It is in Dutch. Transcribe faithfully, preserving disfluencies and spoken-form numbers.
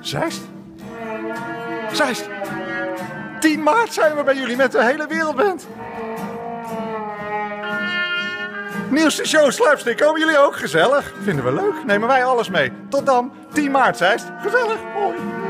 Zeist? Zeist? tien maart zijn we bij jullie met de hele wereldband. Nieuwste show Slapstick, komen jullie ook? Gezellig. Vinden we leuk. Nemen wij alles mee. Tot dan, tien maart, Zeist. Gezellig. Hoi.